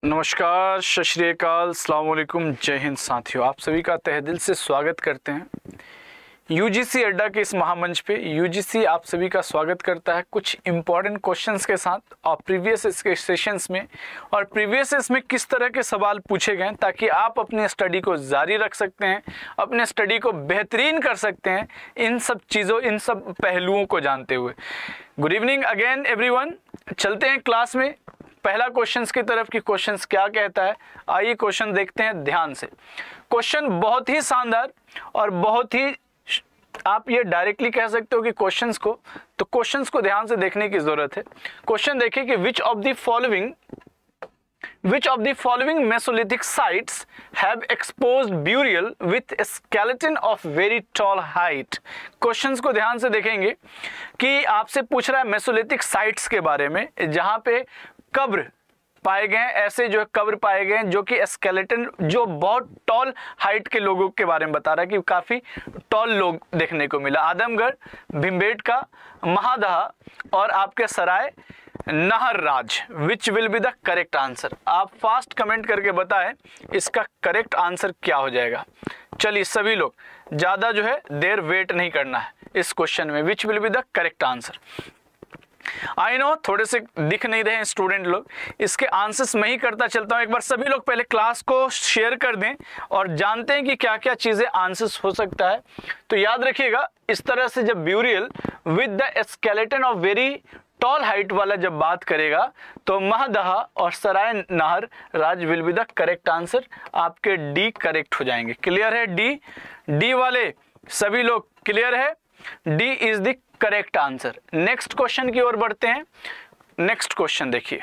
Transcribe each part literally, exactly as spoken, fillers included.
नमस्कार, सत श्री अकाल, अस्सलाम वालेकुम, जय हिंद साथियों। आप सभी का तहे दिल से स्वागत करते हैं यूजीसी अड्डा के इस महामंच पे। यूजीसी आप सभी का स्वागत करता है कुछ इंपॉर्टेंट क्वेश्चंस के साथ और प्रीवियस इसके सेशंस में और प्रीवियस इसमें किस तरह के सवाल पूछे गए ताकि आप अपनी स्टडी को जारी रख सकते हैं, अपने स्टडी को बेहतरीन कर सकते हैं, इन सब चीज़ों इन सब पहलुओं को जानते हुए। Good evening again everyone. चलते हैं क्लास में पहला क्वेश्चंस की तरफ कि क्वेश्चंस क्या कहता है। आइए क्वेश्चन देखते हैं ध्यान से। क्वेश्चन बहुत ही शानदार और बहुत ही, आप ये डायरेक्टली कह सकते हो कि क्वेश्चंस को, तो क्वेश्चंस को ध्यान से देखने की जरूरत है। क्वेश्चन देखिए कि which of the following which of the following Mesolithic sites have exposed burial with skeleton of very tall height. Questions को ध्यान से देखेंगे कि आपसे पूछ रहा है मेसोलिथिक साइट्स के बारे में जहां पे कब्र पाए गए, ऐसे जो कब्र पाए गए जो कि स्केलेटन, जो बहुत टॉल हाइट के लोगों के बारे में बता रहा है कि काफी टॉल लोग देखने को मिला। आदमगढ़, भीमबेटका, महादहा और आपके Sarai Nahar Raj. Which will be the correct answer. आप फास्ट कमेंट करके बताएं इसका करेक्ट आंसर क्या हो जाएगा। चलिए सभी लोग, ज्यादा जो है देर वेट नहीं करना है इस क्वेश्चन में। Which will be the correct answer. I know थोड़े से दिख नहीं रहे हैं स्टूडेंट लोग, इसके आंसर्स मैं ही करता चलता हूं। एक बार सभी लोग पहले क्लास को शेयर कर दें और जानते हैं कि क्या क्या चीजें आंसर्स हो सकता है। तो याद रखिएगा, इस तरह से जब burial with the skeleton of very tall height वाला जब बात करेगा तो महदहा और Sarai Nahar Raj will be the correct answer. आपके डी करेक्ट हो जाएंगे। क्लियर है? डी डी वाले सभी लोग क्लियर है? D is the correct answer. Next question की ओर बढ़ते हैं। नेक्स्ट क्वेश्चन देखिए,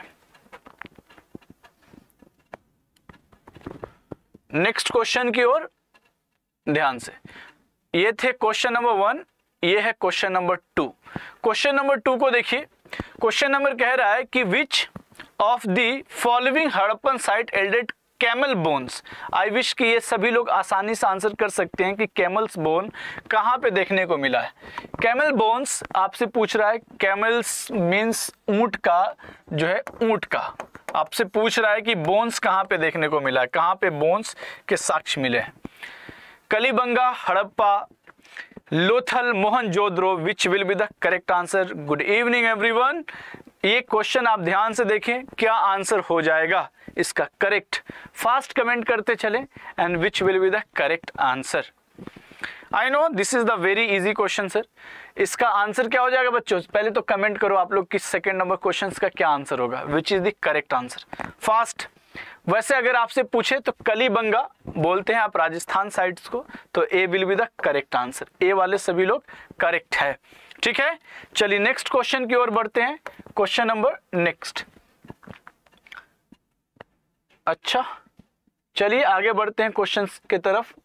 नेक्स्ट क्वेश्चन की ओर ध्यान से। ये थे क्वेश्चन नंबर वन, ये है question number two. Question number two को देखिए। क्वेश्चन नंबर कह रहा है कि which of the following Harappan site yielded camel bones. I wish कि ये सभी लोग आसानी से आंसर कर सकते हैं कि कैमल्स बोन कहां पे देखने को मिला है। कैमल बोन्स आपसे पूछ रहा है। कैमल्स मींस ऊंट का, जो है ऊंट का आपसे पूछ रहा है कि बोन्स कहां पे देखने को मिला है, कहां पे बोन्स के साक्ष्य मिले हैं। Kalibanga, Harappa, Lothal, Mohenjodaro. Which will be the correct answer. Good evening everyone. ये क्वेश्चन आप ध्यान से देखें, क्या आंसर हो जाएगा इसका करेक्ट। फास्ट कमेंट करते चले and which will be the correct answer. I know this is the very easy question sir. इसका आंसर क्या हो जाएगा बच्चों? पहले तो कमेंट करो आप लोग कि सेकंड नंबर क्वेश्चन का क्या आंसर होगा। Which is the correct answer. Fast. वैसे अगर आपसे पूछे तो कलिबंगा बोलते हैं आप राजस्थान साइड्स को, तो A will be the correct answer. A वाले सभी लोग करेक्ट है। ठीक है, चलिए नेक्स्ट क्वेश्चन की ओर बढ़ते हैं। Question number next. अच्छा चलिए आगे बढ़ते हैं क्वेश्चंस की तरफ।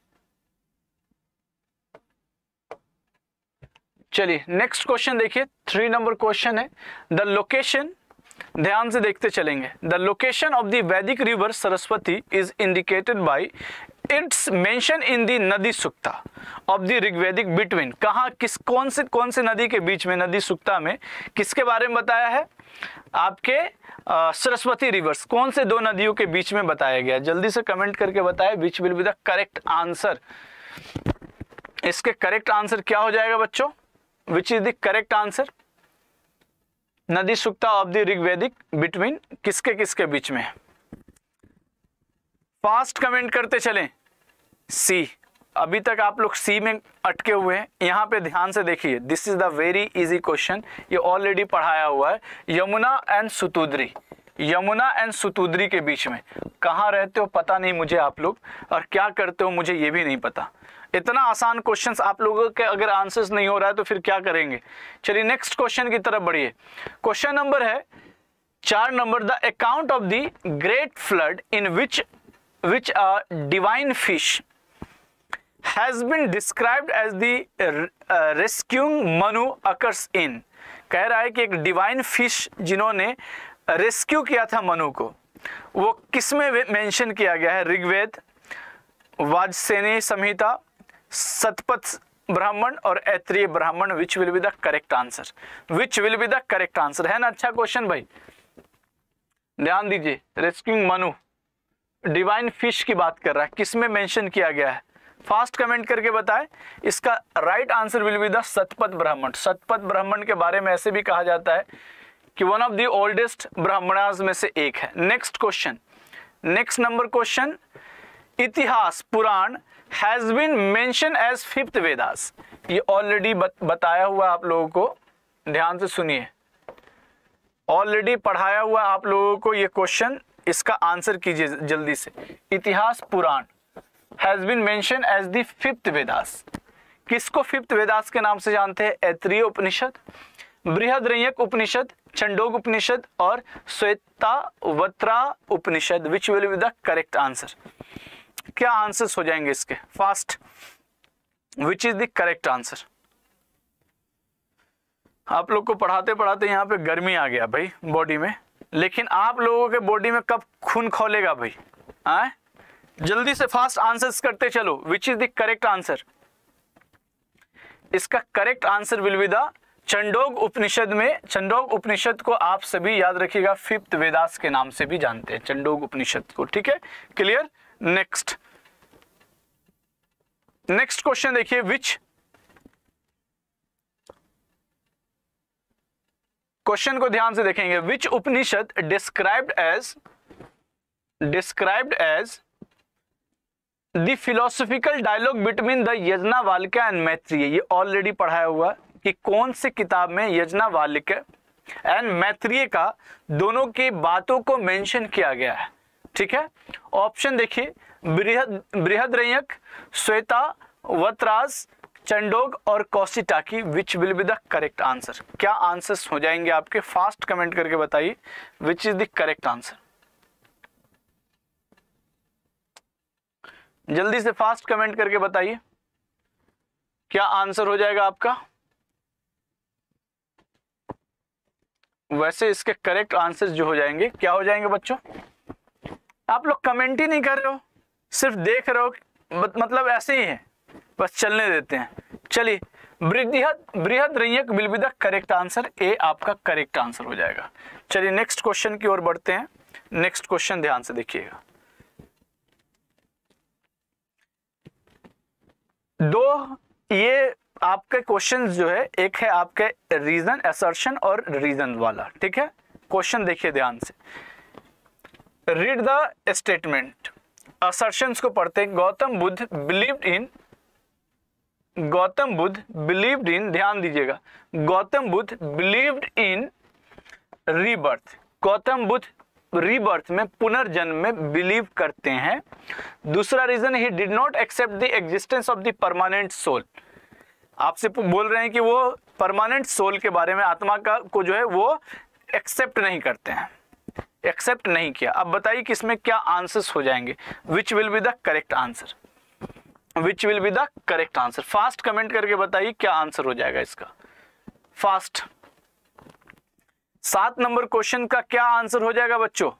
चलिए नेक्स्ट क्वेश्चन देखिए, थ्री नंबर क्वेश्चन है। द लोकेशन, ध्यान से देखते चलेंगे। The location of the Vedic river Saraswati is indicated by its mention in the Nadi Sukta of the Rigvedic between. कहाँ, किस, कौन से कौन से नदी के बीच में, नदी सुक्ता में किसके बारे में बताया है? आपके सरस्वती रिवर्स, कौन से दो नदियों के बीच में बताया गया? जल्दी से कमेंट करके बताएं which will be the correct answer. इसके करेक्ट आंसर क्या हो जाएगा बच्चों? Which is the correct answer. Nadi Sukta of the Rigvedic between किसके किसके बीच में? फास्ट कमेंट करते चलें। सी। अभी तक आप लोग सी में अटके हुए हैं। यहाँ पे ध्यान से देखिए, this is the very easy question. ये ऑलरेडी पढ़ाया हुआ है। यमुना एंड सुतुद्री, यमुना एंड सुतुद्री के बीच में कहाँ रहते हो पता नहीं मुझे आप लोग, और क्या करते हो मुझे ये भी नहीं पता। इतना आसान क्वेश्चंस आप लोगों के अगर आंसर्स नहीं हो रहा है तो फिर क्या करेंगे। चलिए नेक्स्ट क्वेश्चन की तरफ बढ़िए। क्वेश्चन नंबर है चार number. The account of the great flood in which which a divine fish has been described as the uh, rescuing Manu occurs in। कह रहा है कि एक डिवाइन फिश जिन्होंने रेस्क्यू किया था मनु को, वो किसमें मेंशन किया गया है? ऋग्वेद, वाजसेनी संहिता, शतपथ ब्राह्मण और Aitareya Brahmana. Which will be the correct answer. Which will be the correct answer. है ना अच्छा क्वेश्चन भाई, ध्यान दीजिए। रेस्क्यूइंग मनु डिवाइन फिश की बात कर रहा है, किसमें मेंशन किया गया है? फास्ट कमेंट करके बताएं। इसका right answer will be the Shatapatha Brahmana. Shatapatha ब्राह्मण के बारे में ऐसे भी कहा जाता है कि one of the oldest Brahmanas में से एक है। Next question, next number question, Itihasa Purana has been mention as fifth Vedas. ये ऑलरेडी बताया हुआ आप लोगों को, ध्यान से सुनिए, ऑलरेडी पढ़ाया हुआ आप लोगों को ये क्वेश्चन, इसका आंसर कीजिए जल्दी से। Itihasa Purana has been mention as the fifth Vedas. किसको फिफ्थ वेदास के नाम से जानते हैं? ऐतरेय उपनिषद, बृहद्रण्यक उपनिषद, छंदोग उपनिषद और Shvetashvatara Upanishad. Which will be the correct answer? क्या आंसर्स हो जाएंगे इसके? Fast, which is the correct answer? आप लोग को पढ़ाते पढ़ाते यहाँ पे गर्मी आ गया भाई बॉडी में, लेकिन आप लोगों के बॉडी में कब खून खोलेगा भाई? आए जल्दी से फास्ट आंसर्स करते चलो। Which is the correct answer? इसका correct answer will be the Chandogya Upanishad में। छंदोग उपनिषद को आप सभी याद रखिएगा फिफ्थ वेदास के नाम से भी जानते हैं, छंदोग उपनिषद को। ठीक है, क्लियर? नेक्स्ट नेक्स्ट क्वेश्चन देखिए, विच क्वेश्चन को ध्यान से देखेंगे। Which Upanishad described as described as the philosophical dialogue between the Yajnavalkya and Maitreyi. ये ऑलरेडी पढ़ाया हुआ कि कौन से किताब में यज्ञवाल्क्य एंड मैत्रेय का दोनों की बातों को मेंशन किया गया है। ठीक है, ऑप्शन देखिए, बृहद बृहद्रण्यक, श्वेतावत्रास, छंदोग और Kaushitaki. Which will be the correct answer? क्या आंसर्स हो जाएंगे आपके? फास्ट कमेंट करके बताइए which is the correct answer. जल्दी से फास्ट कमेंट करके बताइए क्या आंसर हो जाएगा आपका। वैसे इसके करेक्ट आंसर्स जो हो जाएंगे, क्या हो जाएंगे बच्चों? आप लोग कमेंट ही नहीं कर रहे हो, सिर्फ देख रहे हो, मतलब ऐसे ही है, बस चलने देते हैं। चलिए, Brihad Brihadaranyaka will be the correct answer. A आपका करेक्ट आंसर हो जाएगा। चलिए नेक्स्ट क्वेश्चन की ओर बढ़ते हैं। नेक्स्ट क्वेश्चन ध्यान से देखिएगा। दो ये आपके क्वेश्चंस जो है, एक है आपके रीजन असर्शन और रीजन वाला। ठीक है, क्वेश्चन देखिए ध्यान से। Read the statement. असर्शंस को पढ़ते हैं। Gautam Buddha believed in Gautam Buddha believed in ध्यान दीजिएगा, Gautam Buddha believed in rebirth. Gautam Buddha rebirth में, पुनर्जन्म में बिलीव करते हैं। दूसरा reason, he did not accept the existence of the permanent soul. आपसे बोल रहे हैं कि वो परमानेंट सोल के बारे में, आत्मा का को जो है वो एक्सेप्ट नहीं करते हैं, एक्सेप्ट नहीं किया। अब बताइए कि इसमें क्या आंसर्स हो जाएंगे। Which will be the correct answer? Which will be the correct answer? Fast comment करके बताइए क्या आंसर हो जाएगा इसका। फास्ट। सात नंबर क्वेश्चन का क्या आंसर हो जाएगा बच्चों?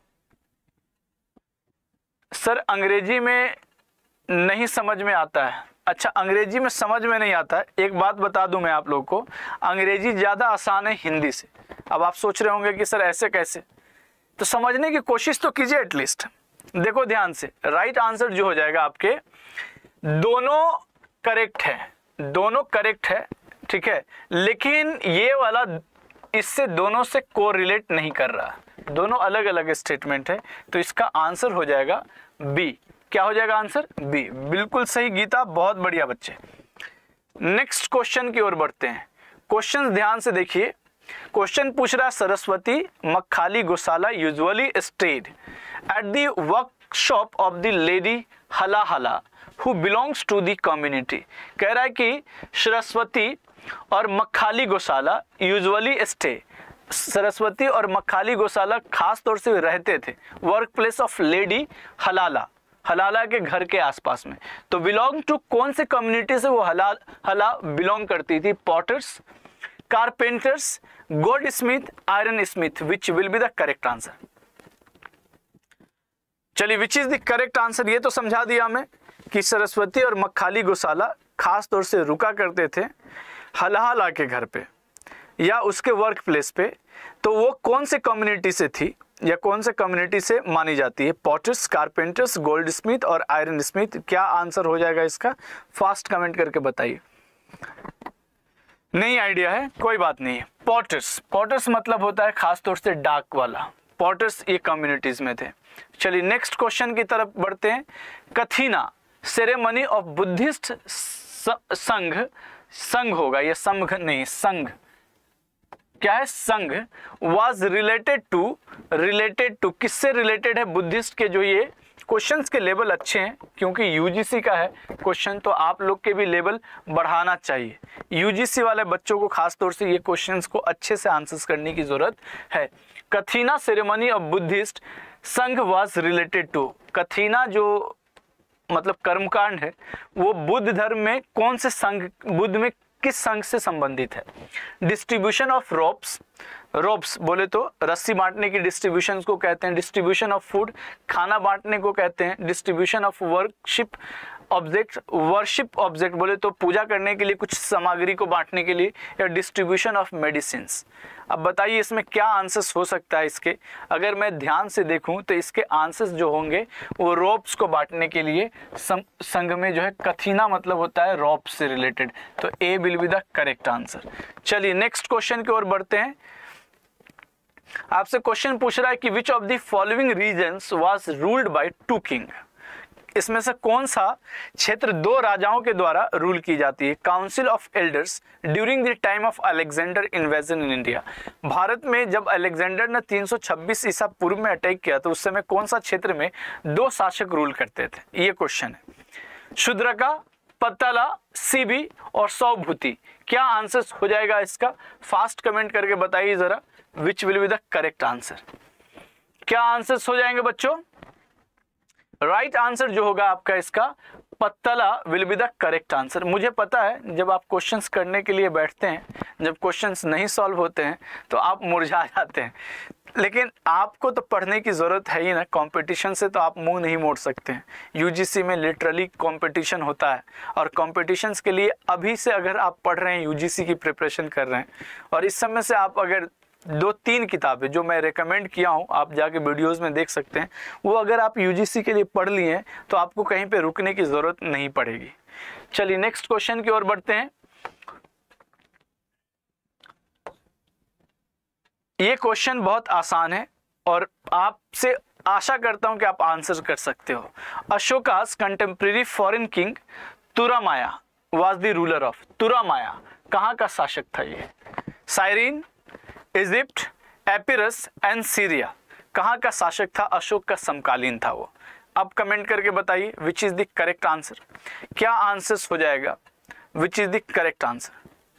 सर अंग्रेजी में नहीं समझ में आता है। अच्छा, अंग्रेजी में समझ में नहीं आता है। एक बात बता दूं मैं आप लोगों को, अंग्रेजी ज्यादा आसान है हिंदी से। अब आप सोच रहे होंगे कि सर ऐसे कैसे, तो समझने की कोशिश तो कीजिए एटलीस्ट। देखो ध्यान से, राइट आंसर जो हो जाएगा आपके, दोनों करेक्ट है, दोनों करेक्ट है। ठीक है, लेकिन ये वाला इससे दोनों से कोरिलेट नहीं कर रहा, दोनों अलग अलग स्टेटमेंट है, तो इसका आंसर हो जाएगा बी। क्या हो जाएगा आंसर? बी। बिल्कुल सही गीता, बहुत बढ़िया बच्चे। नेक्स्ट क्वेश्चन की ओर बढ़ते हैं। क्वेश्चन ध्यान से देखिए। क्वेश्चन पूछ रहा है, Saraswati Makkhali Gosala usually stayed at the workshop of the lady Hala Hala who belongs to the community. कह रहा है कि सरस्वती और मक्खाली गोशाला यूजुअली स्टे, सरस्वती और मक्खाली गोशाला खास तौर से रहते थे workplace of lady Halala, Halala के घर के आसपास में। तो बिलोंग टू कौन से कम्युनिटी से वो हला हला बिलोंग करती थी? Potters, carpenters, goldsmith, ironsmith. Which will be the correct answer? चलिए, which is the correct answer ये तो समझा दिया मैं कि सरस्वती और मक्खाली गोशाला खास तौर से रुका करते थे हलाला के घर पे या उसके वर्क प्लेस पे। तो वो कौन से कम्युनिटी से थी? या कौन से कम्युनिटी से मानी जाती है? पॉटर्स, कारपेंटर्स, गोल्ड स्मिथ और आयरन स्मिथ। क्या आंसर हो जाएगा इसका? फास्ट कमेंट करके बताइए। नहीं आइडिया है, कोई बात नहीं है। पॉटर्स, पॉटर्स मतलब होता है खास तौर से डाक वाला। पॉटर्स ये कम्युनिटीज में थे। चलिए नेक्स्ट क्वेश्चन की तरफ बढ़ते हैं। कथीना सेरेमनी ऑफ बुद्धिस्ट संघ, संघ होगा ये संघ नहीं, संघ क्या है? Sangh was related to, related to किससे रिलेटेड है? बुद्धिस्ट के। जो ये क्वेश्चंस के लेवल अच्छे हैं क्योंकि यूजीसी का है क्वेश्चन, तो आप लोग के भी लेवल बढ़ाना चाहिए। यूजीसी वाले बच्चों को खास तौर से ये क्वेश्चंस को अच्छे से आंसर्स करने की जरूरत है। Kathina ceremony of Buddhist Sangh was related to, Kathina जो मतलब कर्मकांड है वो बुद्ध धर्म में कौन से संघ, बुद्ध में किस संघ से संबंधित है? डिस्ट्रीब्यूशन ऑफ रोप्स, रोप्स बोले तो रस्सी बांटने की डिस्ट्रीब्यूशन को कहते हैं। डिस्ट्रीब्यूशन ऑफ फूड, खाना बांटने को कहते हैं। Distribution of worship object, worship object बोले तो पूजा करने के लिए कुछ सामग्री को बांटने के लिए। या डिस्ट्रीब्यूशन ऑफ मेडिसिन्स। अब बताइए इसमें क्या आंसर्स हो सकता है इसके? अगर मैं ध्यान से देखूं तो इसके आंसर्स जो होंगे वो रोप्स को बांटने के लिए संघ में जो है। कथीना मतलब होता है रोप्स से रिलेटेड, तो A will be the correct answer. चलिए नेक्स्ट क्वेश्चन की ओर बढ़ते हैं। आपसे क्वेश्चन पूछ रहा है कि which of the following regions was ruled by two king, इसमें से कौन सा क्षेत्र दो राजाओं के द्वारा रूल की जाती है? Council of elders during the time of Alexander invasion in India, Bharat में जब अलेक्जेंडर ने तीन सौ छब्बीस ईसा पूर्व में अटैक किया तो उस समय कौन सा क्षेत्र में दो शासक रूल करते थे? ये क्वेश्चन है। शुद्रका, पत्तला, सीबी और सौभूति। क्या आंसर हो जाएगा इसका? फास्ट कमेंट करके बताइए जरा, which will be the correct answer. क्या आंसर्स हो जाएंगे बच्चों? राइट right आंसर जो होगा आपका इसका Patala will be the correct answer. मुझे पता है जब आप क्वेश्चंस करने के लिए बैठते हैं, जब क्वेश्चंस नहीं सॉल्व होते हैं तो आप मुरझा जाते हैं, लेकिन आपको तो पढ़ने की ज़रूरत है ही ना। कंपटीशन से तो आप मुंह नहीं मोड़ सकते हैं। यूजीसी में लिटरली कंपटीशन होता है और कॉम्पिटिशन्स के लिए अभी से अगर आप पढ़ रहे हैं, यूजीसी की प्रिपरेशन कर रहे हैं और इस समय से आप अगर दो तीन किताबें जो मैं रेकमेंड किया हूं, आप जाके वीडियोस में देख सकते हैं, वो अगर आप यूजीसी के लिए पढ़ लिए हैं तो आपको कहीं पे रुकने की ज़रूरत नहीं पड़ेगी। चलिए नेक्स्ट क्वेश्चन की ओर बढ़ते हैं। ये क्वेश्चन बहुत आसान है और आपसे आशा करता हूं कि आप आंसर कर सकते हो। Ashoka's contemporary foreign king Turamaya was the ruler of, Turamaya कहाँ का शासक था? ये Cyrene, Egypt, Epirus and Syria, कहाँ का शासक था? अशोक का समकालीन था वो। अब कमेंट करके बताइए which is the correct answer. क्या आंसर्स हो जाएगा? Which is the correct answer?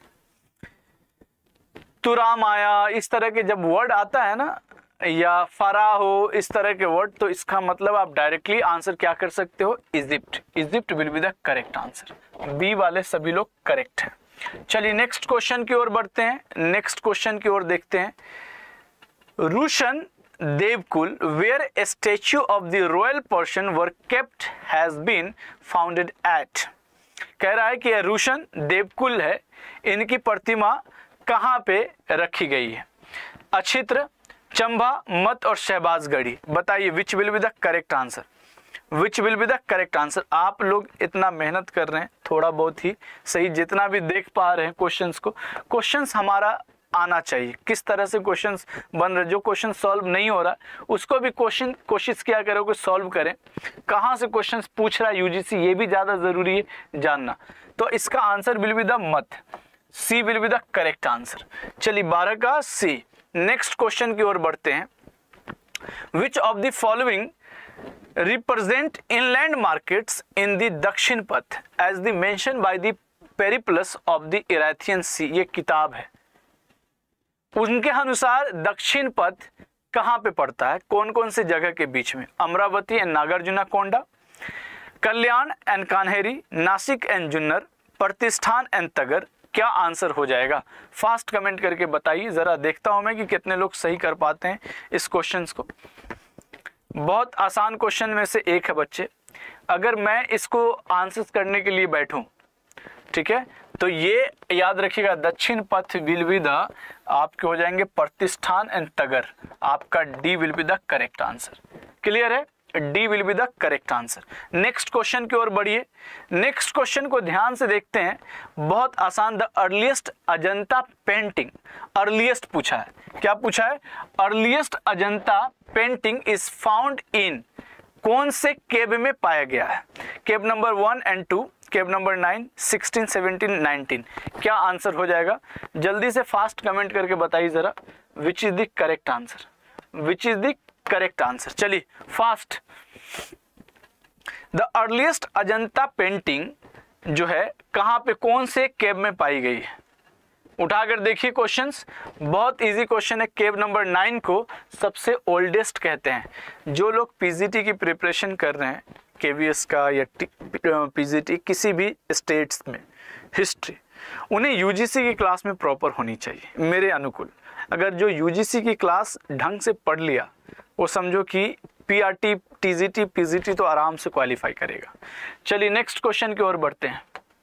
Turamaya, इस तरह के जब वर्ड आता है ना, या फराहो, इस तरह के वर्ड, तो इसका मतलब आप डायरेक्टली आंसर क्या कर सकते हो? Egypt. Egypt will be the correct answer. B वाले सभी लोग करेक्ट हैं। चलिए नेक्स्ट क्वेश्चन की ओर बढ़ते हैं। नेक्स्ट क्वेश्चन की ओर देखते हैं। Kushan devkul where a statue of the royal person were kept has been founded at. कह रहा है कि यह रूशन देवकुल है, इनकी प्रतिमा कहाँ पे रखी गई है? अक्षित्र, चंबा, मत और शहबाजगढ़ी। बताइए which will be the correct answer. Which will be the correct answer. आप लोग इतना मेहनत कर रहे हैं, थोड़ा बहुत ही सही, जितना भी देख पा रहे हैं क्वेश्चंस को, क्वेश्चंस हमारा आना चाहिए। किस तरह से क्वेश्चंस बन रहे, जो क्वेश्चन सॉल्व नहीं हो रहा उसको भी क्वेश्चन कोशिश किया करो कि सॉल्व करें। कहाँ से क्वेश्चंस पूछ रहा है यूजीसी, ये भी ज़्यादा ज़रूरी है जानना। तो इसका answer will be the Mat, C will be the correct answer. चलिए बारह का सी। नेक्स्ट क्वेश्चन की ओर बढ़ते हैं। Which of the following represent inland markets in the दक्षिण पथ as the mentioned by the Periplus of the Erythraean Sea। ये किताब है, उनके अनुसार दक्षिण पथ कहाँ पे पड़ता है? कौन कौन से जगह के बीच में? Amaravati and Nagarjuna Konda, Kalyan and Kanheri, Nashik and Junnar, Pratishthan and तगर। क्या आंसर हो जाएगा? फास्ट कमेंट करके बताइए जरा, देखता हूं मैं कि कितने लोग सही कर पाते हैं इस क्वेश्चन को। बहुत आसान क्वेश्चन में से एक है बच्चे। अगर मैं इसको आंसर करने के लिए बैठूं ठीक है, तो ये याद रखिएगा, दक्षिण पथ विल बी द, आपके हो जाएंगे प्रतिष्ठान एंड तगर, आपका D will be the correct answer. Clear है, D will be the correct answer. Next question की ओर बढ़िए। नेक्स्ट क्वेश्चन को ध्यान से देखते हैं, बहुत आसान। The earliest Ajanta painting, earliest पूछा है, क्या पूछा है, earliest Ajanta painting is found in, कौन से केव में पाया गया है? Cave number one and two, cave number nine, sixteen, seventeen, nineteen, क्या आंसर हो जाएगा? जल्दी से फास्ट कमेंट करके बताइए जरा, which is the correct answer, which is the correct answer. चलिए fast. The earliest Ajanta painting जो है कहां पे, कौन से केव में पाई गई है? उठाकर देखिए क्वेश्चंस, बहुत इजी क्वेश्चन है। केव नंबर नाइन को सबसे ओल्डेस्ट कहते हैं। जो लोग पीजीटी की प्रिपरेशन कर रहे हैं, केवीएस का या पीजीटी किसी भी स्टेट्स में, हिस्ट्री, उन्हें यूजीसी की क्लास में प्रॉपर होनी चाहिए मेरे अनुकूल। अगर जो यूजीसी की क्लास ढंग से पढ़ लिया, वो समझो कि पीआरटी, टीजीटी, पीजीटी तो आराम से क्वालिफाई करेगा। चलिए नेक्स्ट क्वेश्चन की ओर बढ़ते हैं।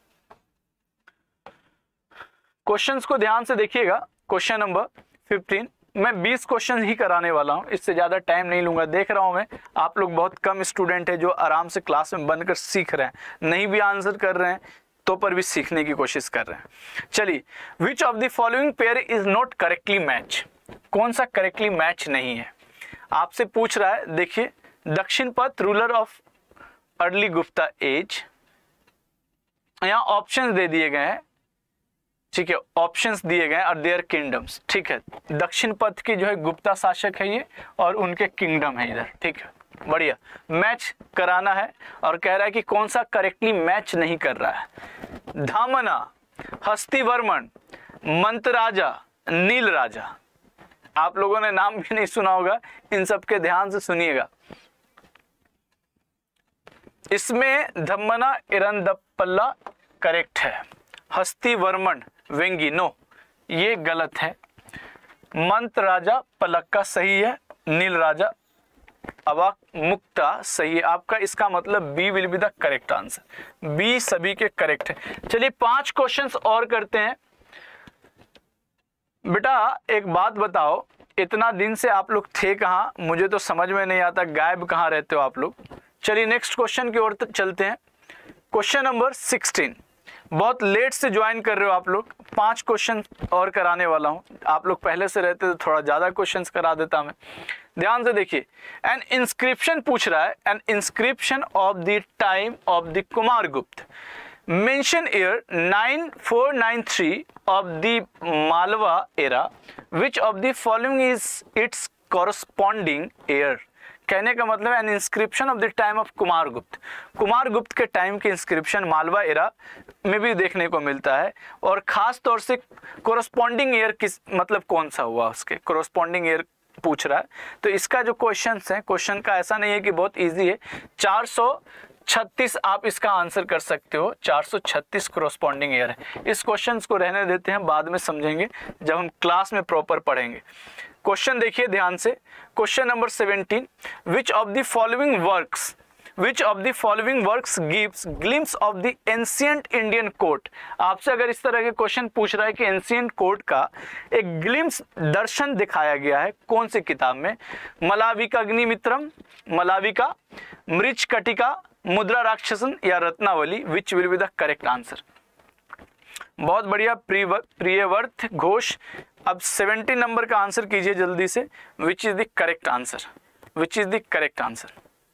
क्वेश्चंस को ध्यान से देखिएगा। क्वेश्चन नंबर फिफ्टीन, मैं बीस क्वेश्चन ही कराने वाला हूं, इससे ज़्यादा टाइम नहीं लूंगा। देख रहा हूं मैं आप लोग बहुत कम स्टूडेंट है जो आराम से क्लास में बनकर सीख रहे हैं, नहीं भी आंसर कर रहे हैं तो पर भी सीखने की कोशिश कर रहे हैं। चलिए, which of the following pair is not correctly match, कौन सा करेक्टली मैच नहीं है? आपसे पूछ रहा है, देखिए, Dakshinapath ruler of early Gupta age, यहाँ ऑप्शंस दे दिए गए हैं, ठीक है, ऑप्शंस दिए गए और देयर किंगडम्स, ठीक है। दक्षिण पथ की जो है गुप्ता शासक है ये, और उनके किंगडम है इधर, ठीक है, बढ़िया। मैच कराना है और कह रहा है कि कौन सा करेक्टली मैच नहीं कर रहा है। धामना, हस्तिवर्मन, मंतराजा, नील राजा, आप लोगों ने नाम भी नहीं सुना होगा, इन सब के ध्यान से सुनिएगा। इसमें धम्मना इरंदप्पला करेक्ट है, हस्तिवर्मन वेंगी नो ये गलत है, मंत्र राजा पलक्का सही है, नील राजा अवाक मुक्ता सही है आपका। इसका मतलब B will be the correct answer, B सभी के करेक्ट है। चलिए पांच क्वेश्चंस और करते हैं। बेटा एक बात बताओ, इतना दिन से आप लोग थे कहाँ, मुझे तो समझ में नहीं आता, गायब कहाँ रहते हो आप लोग। चलिए नेक्स्ट क्वेश्चन की ओर चलते हैं। क्वेश्चन नंबर सिक्सटीन, बहुत लेट से ज्वाइन कर रहे हो आप लोग, पांच क्वेश्चन और कराने वाला हूं। आप लोग पहले से रहते तो थोड़ा ज्यादा क्वेश्चंस करा देता मैं। ध्यान से देखिए, एन इंस्क्रिप्शन पूछ रहा है, an inscription of the time of the Kumaragupta mention year nine four nine three of the Malwa era, which of the following is its corresponding year. कहने का मतलब है an inscription of the time of Kumaragupta, Kumaragupta के time के inscription Malwa era में भी देखने को मिलता है, और खास तौर से कोरस्पॉन्डिंग ईयर किस मतलब कौन सा हुआ, उसके कोरस्पॉन्डिंग ईयर पूछ रहा है। तो इसका जो क्वेश्चन है, क्वेश्चन का ऐसा नहीं है कि बहुत इजी है, चार सौ छत्तीस आप इसका आंसर कर सकते हो, चार सौ छत्तीस कोरस्पॉन्डिंग ईयर है। इस क्वेश्चन को रहने देते हैं, बाद में समझेंगे जब हम क्लास में प्रॉपर पढ़ेंगे। क्वेश्चन देखिए ध्यान से, question number seventeen, which of the following works which of the following works gives glimpse of the ancient Indian court. आपसे अगर इस तरह के क्वेश्चन पूछ रहा है कि एंशिएंट कोर्ट का एक ग्लिम्स दर्शन दिखाया गया है कौन सी किताब में, मलाविका अग्निमित्रम, मलाविका, मृच्छकटिका, मुद्रा राक्षसन या Ratnavali, which will be the correct answer. बहुत बढ़िया प्रियवर्त घोष, अब सत्तर नंबर का आंसर कीजिए जल्दी से, which is the correct answer, which is the correct answer,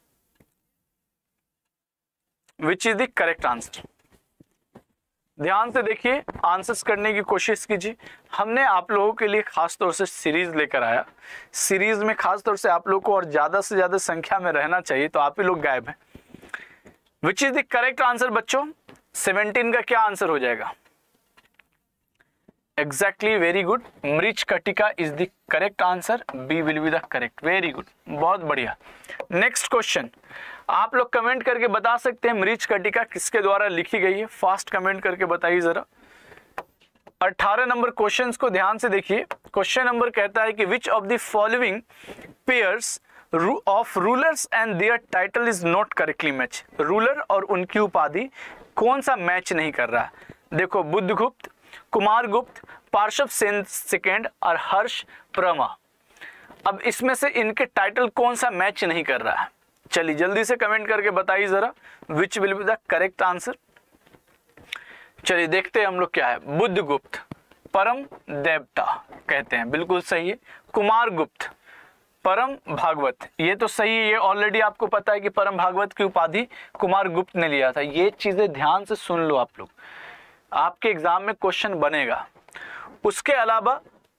which is the correct answer. ध्यान से देखिए, आंसर्स करने की कोशिश कीजिए। हमने आप लोगों के लिए खास तौर से सीरीज लेकर आया, सीरीज में खास तौर से आप लोगों को और ज्यादा से ज्यादा संख्या में रहना चाहिए, तो आप ही लोग गायब हैं। Which is the correct answer बच्चों, सत्रह का क्या आंसर हो जाएगा? Exactly, very good, Mrichchhakatika is the correct answer, B will be the correct, very good, बहुत बढ़िया। नेक्स्ट क्वेश्चन, आप लोग कमेंट करके बता सकते हैं मृच्छकटिका किसके द्वारा लिखी गई है, फास्ट कमेंट करके बताइए जरा। अठारह नंबर क्वेश्चन को ध्यान से देखिए। क्वेश्चन नंबर कहता है कि which of the following pairs of rulers and their title is not correctly match. Ruler और उनकी उपाधि कौन सा मैच नहीं कर रहा है? देखो बुद्धगुप्त, कुमारगुप्त, पार्श्व सेन सेकेंड और हर्ष प्रमा। अब इसमें से इनके टाइटल कौन सा मैच नहीं कर रहा है? चलिए जल्दी से कमेंट करके बताइए जरा, which will be the correct answer. चलिए देखते हैं हम लोग क्या है। बुद्धगुप्त परम देवता कहते हैं, बिल्कुल सही है। कुमारगुप्त परम भागवत, ये तो सही है, ये ऑलरेडी आपको पता है कि परम भागवत की उपाधि कुमारगुप्त ने लिया था। ये चीजें ध्यान से सुन लो आप लोग, आपके एग्जाम में क्वेश्चन बनेगा। उसके अलावा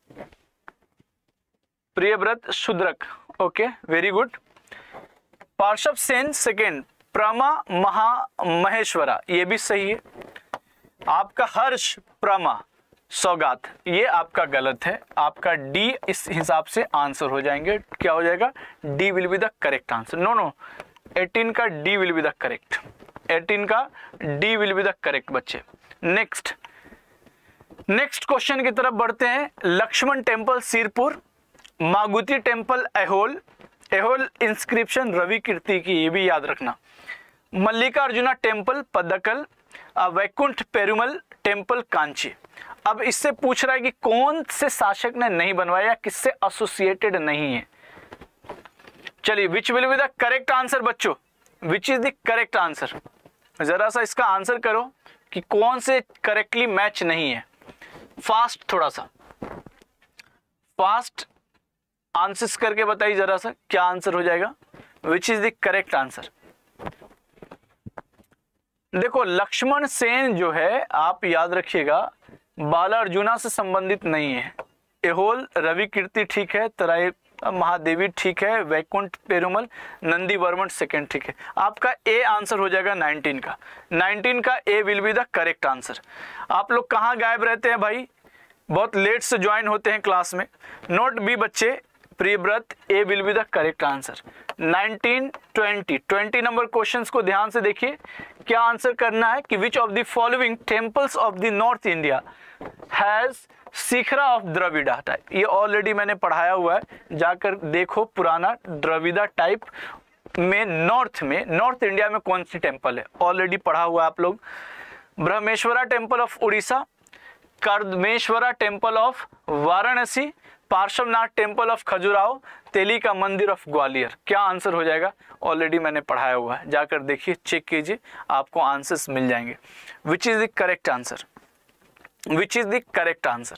Priyavrat Shudrak, okay very good. Parshva Sen second, प्रमा महा महेश्वरा, ये भी सही है। आपका हर्ष प्रमा सौगात, ये आपका गलत है। आपका डी इस हिसाब से आंसर हो जाएंगे। क्या हो जाएगा? D will be the correct answer. No no eighteen का D will be the correct, eighteen का D will be the correct बच्चे। नेक्स्ट नेक्स्ट क्वेश्चन की तरफ बढ़ते हैं। Lakshman temple Sirpur, Maguti temple Aihole, Aihole inscription Ravi Kirti की, ये भी याद रखना। Mallikarjuna temple Padakal, Vaikuntha Perumal temple Kanchi. अब इससे पूछ रहा है कि कौन से शासक ने नहीं बनवाया, किससे एसोसिएटेड नहीं है। चलिए which will be the correct answer बच्चों, which is the correct answer. जरा सा इसका आंसर करो कि कौन से करेक्टली मैच नहीं है। फास्ट, थोड़ा सा फास्ट आंसर्स करके बताइए जरा सा, क्या आंसर हो जाएगा? Which is the correct answer. देखो लक्ष्मण सेन जो है, आप याद रखिएगा, बाला अर्जुना से संबंधित नहीं है। ऐहोल रवि कीर्ति ठीक है, तराई महादेवी ठीक है, वैकुंठ पेरुमल नंदी वर्मन सेकेंड ठीक है। आपका ए आंसर हो जाएगा नाइनटीन का, नाइनटीन का A will be the correct answer. आप लोग कहाँ गायब रहते हैं भाई, बहुत लेट से ज्वाइन होते हैं क्लास में। नोट बी बच्चे, Priyavrat, A will be the correct answer. Nineteen twenty twenty number questions को ध्यान से देखिए, क्या आंसर करना है कि which of the following temples of the north India has shikhara of Dravida type. ये ऑलरेडी मैंने पढ़ाया हुआ है, जाकर देखो पुराना द्रविड़ा टाइप में नॉर्थ में, नॉर्थ इंडिया में कौन सी टेम्पल है, ऑलरेडी पढ़ा हुआ है आप लोग। Brahmeshwara temple of Orissa, Kardameshwara temple of Varanasi, Parshvanath temple of Khajuraho, Teli का मंदिर ऑफ ग्वालियर। क्या आंसर हो जाएगा? ऑलरेडी मैंने पढ़ाया हुआ है, जाकर देखिए, चेक कीजिए, आपको आंसर्स मिल जाएंगे। Which is the correct answer, which is the correct answer.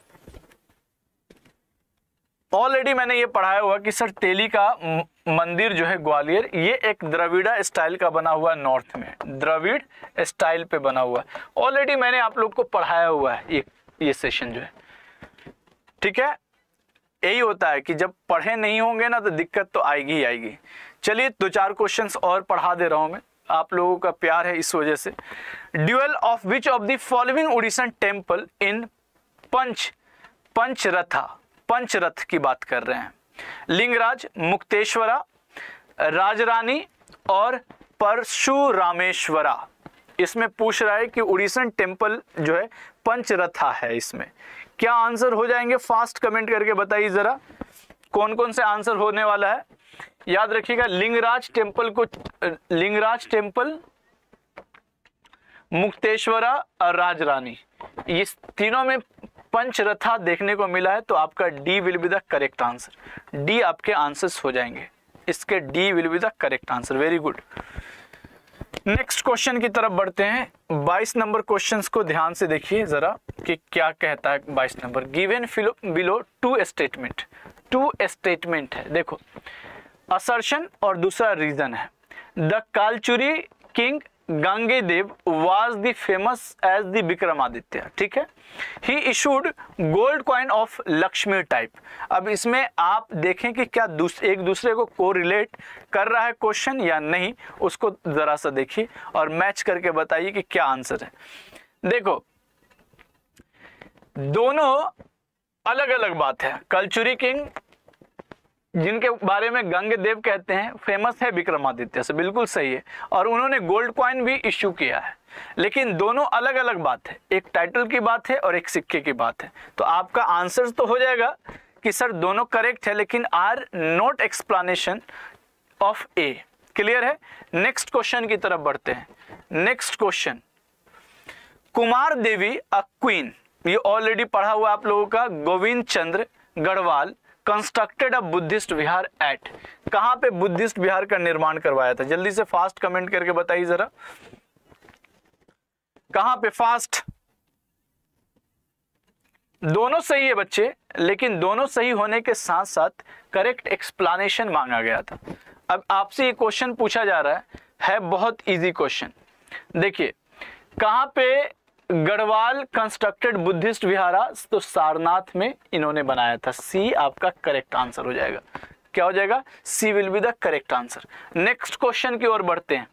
Already मैंने ये पढ़ाया हुआ कि सर तेली का मंदिर जो है ग्वालियर, ये एक द्रविड़ा स्टाइल का बना हुआ है, नॉर्थ में द्रविड़ स्टाइल पे बना हुआ है। ऑलरेडी मैंने आप लोग को पढ़ाया हुआ है ये ये सेशन जो है, ठीक है। यही होता है कि जब पढ़े नहीं होंगे ना तो दिक्कत तो आएगी ही आएगी। चलिए दो चार क्वेश्चंस और पढ़ा दे रहा हूं मैं, आप लोगों का प्यार है इस वजह से। Dual of which of the following Orissan temple in pancha pancharatha, pancharath की बात कर रहे हैं। लिंगराज, मुक्तेश्वरा, राजरानी और परशुरामेश्वरा। इसमें पूछ रहा है कि उड़ीसन टेम्पल जो है पंचरथा है। इसमें क्या आंसर हो जाएंगे? फास्ट कमेंट करके बताइए जरा, कौन कौन से आंसर होने वाला है। याद रखिएगा लिंगराज टेम्पल को, लिंगराज टेम्पल, मुक्तेश्वरा और राजरानी, इस तीनों में पंचरथा देखने को मिला है, तो आपका D will be the correct answer. D आपके आंसर्स हो जाएंगे, इसके D will be the correct answer. Very good. Next question की तरफ बढ़ते हैं। बाईस नंबर क्वेश्चंस को ध्यान से देखिए जरा कि क्या कहता है। बाईस नंबर, given below two statement, two statement है, देखो असर्शन और दूसरा रीजन है। The Kalachuri king Gangeyadeva was the famous as the Vikramaditya, ठीक है। He issued gold coin of Lakshmi type. अब इसमें आप देखें कि क्या दूस, एक दूसरे को कोरिलेट कर रहा है क्वेश्चन या नहीं, उसको जरा सा देखिए और मैच करके बताइए कि क्या आंसर है। देखो दोनों अलग अलग बात है। कलचुरी किंग जिनके बारे में गंगदेव कहते हैं फेमस है विक्रमादित्य से, बिल्कुल सही है, और उन्होंने गोल्ड कॉइन भी इश्यू किया है, लेकिन दोनों अलग अलग बात है। एक टाइटल की बात है और एक सिक्के की बात है। तो आपका आंसर तो हो जाएगा कि सर दोनों करेक्ट है, लेकिन are not explanation of A. Clear है। नेक्स्ट क्वेश्चन की तरफ बढ़ते हैं। Next question, Kumar Devi a queen, ये ऑलरेडी पढ़ा हुआ आप लोगों का। Govind Chandra Gahadwal constructed a Buddhist vihara at, कहां पे बुद्धिस्ट विहार का निर्माण करवाया था? जल्दी से फास्ट कमेंट करके बताइए जरा, कहां पे? फास्ट। दोनों सही है बच्चे, लेकिन दोनों सही होने के साथ साथ करेक्ट एक्सप्लेनेशन मांगा गया था। अब आपसे ये क्वेश्चन पूछा जा रहा है, है बहुत इजी क्वेश्चन। देखिए कहां पे गढ़वाल कंस्ट्रक्टेड बुद्धिस्ट विहारा, तो सारनाथ में इन्होंने बनाया था। सी आपका करेक्ट आंसर हो जाएगा। क्या हो जाएगा? C will be the correct answer. Next question की ओर बढ़ते हैं।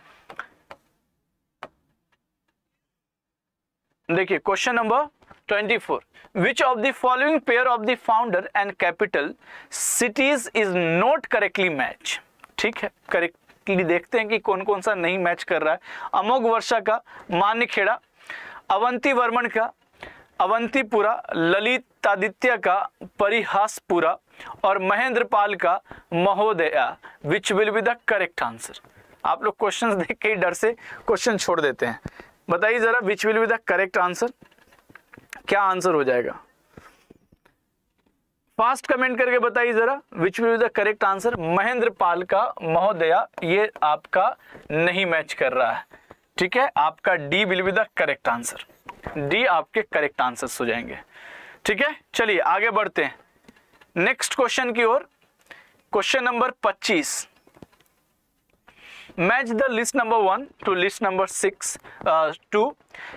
देखिए क्वेश्चन नंबर चौबीस, which of the following pair of the founder and capital cities is not correctly match. ठीक है, करेक्टली देखते हैं कि कौन कौन सा नहीं मैच कर रहा है। अमोघ वर्षा का मान्यखेड़ा, अवंती वर्मन का अवंतीपुरा, ललितादित्य का परिहासपुरा और महेंद्रपाल का Mahodaya. Which will be the correct answer? आप लोग क्वेश्चंस देख के ही डर से क्वेश्चन छोड़ देते हैं। बताइए जरा, which will be the correct answer? क्या आंसर हो जाएगा? फास्ट कमेंट करके बताइए जरा, which will be the correct answer? Mahendrapal का महोदया, ये आपका नहीं मैच कर रहा है। ठीक है, आपका D will be the correct answer. D आपके करेक्ट आंसर्स हो जाएंगे। ठीक है, चलिए आगे बढ़ते हैं नेक्स्ट क्वेश्चन की ओर। क्वेश्चन नंबर पच्चीस, match the list number one two list number six two.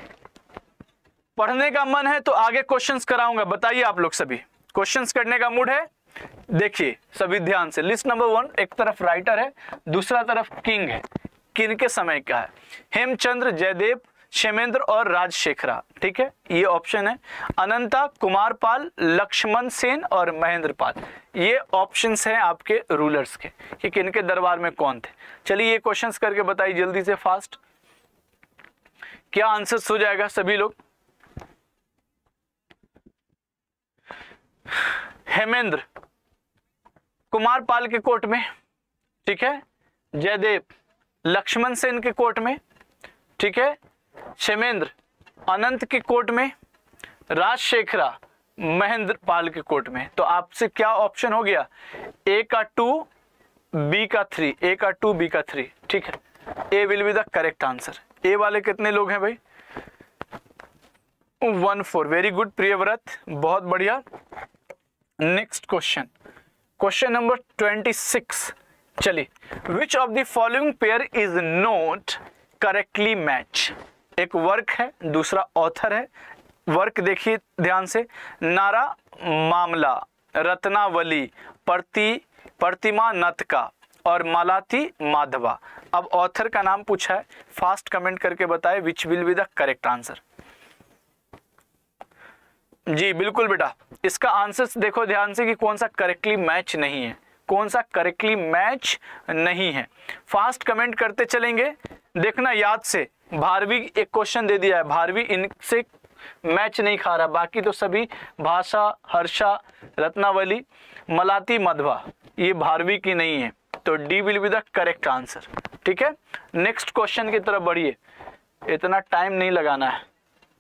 पढ़ने का मन है तो आगे क्वेश्चंस कराऊंगा। बताइए आप लोग सभी, क्वेश्चंस करने का मूड है? देखिए सभी ध्यान से, लिस्ट नंबर वन एक तरफ राइटर है, दूसरा तरफ किंग है। किनके समय का है? हेमचंद्र, जयदेव, क्षेमेंद्र और राजशेखरा। ठीक है, ये ऑप्शन है। अनंता, कुमारपाल, लक्ष्मण सेन और महेंद्रपाल, ये ऑप्शंस हैं आपके रूलर्स के कि किनके दरबार में कौन थे। चलिए ये क्वेश्चंस करके बताइए जल्दी से फास्ट, क्या आंसर्स हो जाएगा सभी लोग? हेमेंद्र कुमारपाल के कोर्ट में, ठीक है, जयदेव लक्ष्मण सेन के कोर्ट में, ठीक है, क्षेमेंद्र अनंत के कोर्ट में, राजशेखरा महेंद्रपाल के कोर्ट में। तो आपसे क्या ऑप्शन हो गया? ए का टू, बी का थ्री, ए का टू, बी का थ्री। ठीक है, A will be the correct answer. A वाले कितने लोग हैं भाई? One four. Very good Priyavrat, बहुत बढ़िया। Next question, question number twenty six. चलिए, which of the following pair is not correctly match? एक वर्क है, दूसरा ऑथर है। वर्क देखिए ध्यान से, नारा मामला, रत्नावली, प्रति प्रतिमा नतका और मालाती माधवा। अब ऑथर का नाम पूछा है, फास्ट कमेंट करके बताए which will be the correct answer. जी बिल्कुल बेटा, इसका आंसर देखो ध्यान से कि कौन सा करेक्टली मैच नहीं है, कौन सा करेक्टली मैच नहीं है। फास्ट कमेंट करते चलेंगे, देखना याद से। भारवी एक क्वेश्चन दे दिया है, भारवी इनसे मैच नहीं खा रहा, बाकी तो सभी भाषा, हर्षा, रत्नावली, मलाती, मधवा, ये भारवी की नहीं है। तो D will be the correct answer. ठीक है, नेक्स्ट क्वेश्चन की तरफ बढ़िए, इतना टाइम नहीं लगाना है।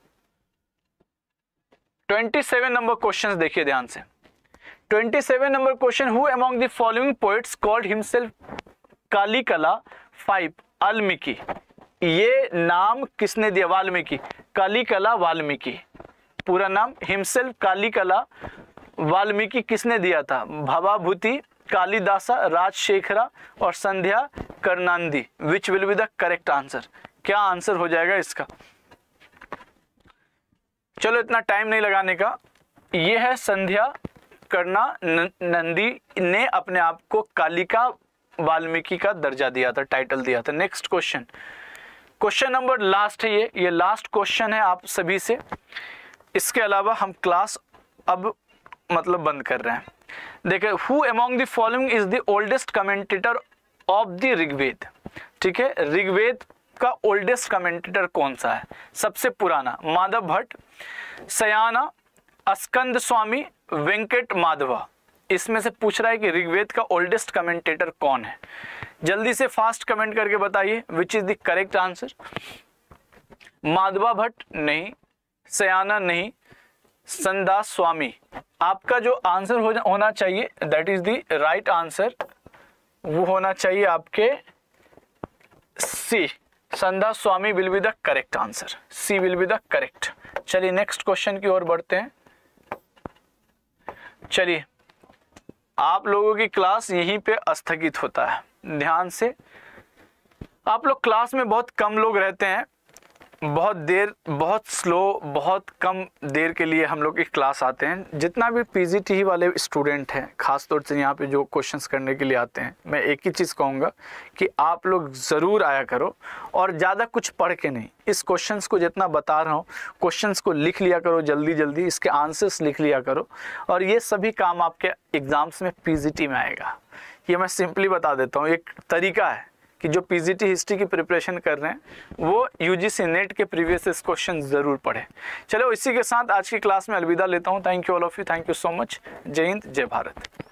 सत्ताईस नंबर क्वेश्चन देखिए ध्यान से। सत्ताईस नंबर question, who among the following poets called himself Kalikala five Valmiki? ये नाम किसने दिया? वाल्मीकि, कालिकला वाल्मीकि, पूरा नाम हिमसेल्फ कालिकला वाल्मीकि किसने दिया था? भवाभूति, कालिदासा, राजशेखरा और Sandhya Karnandi. Which will be the correct answer? क्या आंसर हो जाएगा इसका? चलो इतना टाइम नहीं लगाने का। ये है संध्या कर्णा नंदी ने अपने आप को कालिका वाल्मीकि का दर्जा दिया था, टाइटल दिया था। Next question, question number last है ये ये लास्ट क्वेश्चन है आप सभी से। इसके अलावा हम क्लास अब मतलब बंद कर रहे हैं। देखिए, who among the following is the oldest commentator of the Rigveda? ठीक है, ऋग्वेद का ओल्डेस्ट कमेंटेटर कौन सा है? सबसे पुराना माधव भट्ट, सयाना, स्कंद स्वामी, वेंकट माधवा। इसमें से पूछ रहा है कि ऋग्वेद का ओल्डेस्ट कमेंटेटर कौन है। जल्दी से फास्ट कमेंट करके बताइए which is the correct answer. Madhava Bhatt नहीं, सयाना नहीं, संदास स्वामी। आपका जो आंसर हो होना चाहिए that is the right answer, वो होना चाहिए आपके C, Sandas Swami will be the correct answer, C will be the correct. चलिए नेक्स्ट क्वेश्चन की ओर बढ़ते हैं। चलिए आप लोगों की क्लास यहीं पे स्थगित होता है, ध्यान से। आप लोग क्लास में बहुत कम लोग रहते हैं, बहुत देर, बहुत स्लो, बहुत कम देर के लिए हम लोग की क्लास आते हैं। जितना भी पीजीटी वाले स्टूडेंट हैं, खास तौर से यहाँ पे जो क्वेश्चंस करने के लिए आते हैं, मैं एक ही चीज़ कहूँगा कि आप लोग ज़रूर आया करो और ज़्यादा कुछ पढ़ के नहीं, इस क्वेश्चंस को जितना बता रहा हूँ क्वेश्चंस को लिख लिया करो जल्दी जल्दी, इसके आंसर्स लिख लिया करो और ये सभी काम आपके एग्ज़ाम्स में पीजीटी में आएगा। ये मैं सिंपली बता देता हूँ, एक तरीका है कि जो पीजीटी हिस्ट्री की प्रिपरेशन कर रहे हैं वो यूजीसी नेट के प्रीवियस क्वेश्चन ज़रूर पढ़ें। चलो इसी के साथ आज की क्लास में अलविदा लेता हूँ। Thank you all of you, thank you so much. जय हिंद, जय भारत।